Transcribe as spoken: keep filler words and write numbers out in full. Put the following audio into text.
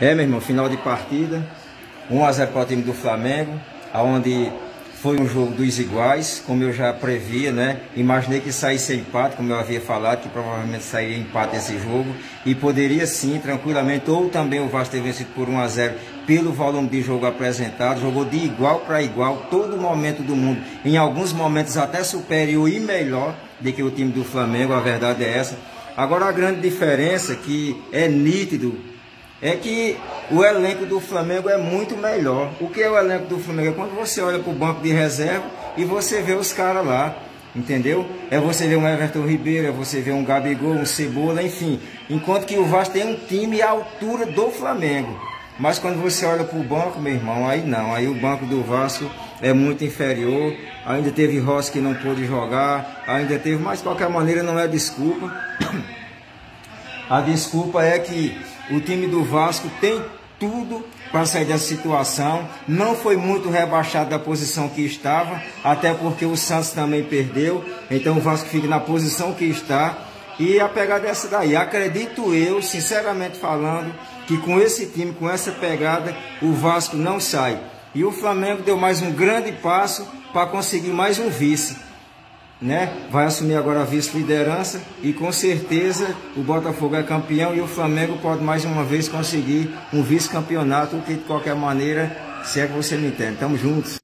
É, meu irmão, final de partida, um a zero para o time do Flamengo, onde foi um jogo dos iguais, como eu já previa, né? Imaginei que saísse empate, como eu havia falado, que provavelmente sairia empate esse jogo, e poderia sim, tranquilamente, ou também o Vasco ter vencido por um a zero pelo volume de jogo apresentado, jogou de igual para igual, todo momento do mundo, em alguns momentos até superior e melhor do que o time do Flamengo, a verdade é essa. Agora a grande diferença que é nítido, é que o elenco do Flamengo é muito melhor. O que é o elenco do Flamengo? É quando você olha para o banco de reserva e você vê os caras lá, entendeu? É você ver um Everton Ribeiro, é você ver um Gabigol, um Cebola, enfim. Enquanto que o Vasco tem um time à altura do Flamengo. Mas quando você olha para o banco, meu irmão, aí não. Aí o banco do Vasco é muito inferior. Ainda teve Rossi que não pôde jogar, ainda teve, mas de qualquer maneira não é desculpa. A desculpa é que o time do Vasco tem tudo para sair dessa situação. Não foi muito rebaixado da posição que estava, até porque o Santos também perdeu. Então o Vasco fica na posição que está. E a pegada é essa daí. Acredito eu, sinceramente falando, que com esse time, com essa pegada, o Vasco não sai. E o Flamengo deu mais um grande passo para conseguir mais um vice. Né? Vai assumir agora a vice-liderança e com certeza o Botafogo é campeão e o Flamengo pode mais uma vez conseguir um vice-campeonato, que de qualquer maneira, se é que você me entende. Tamo juntos.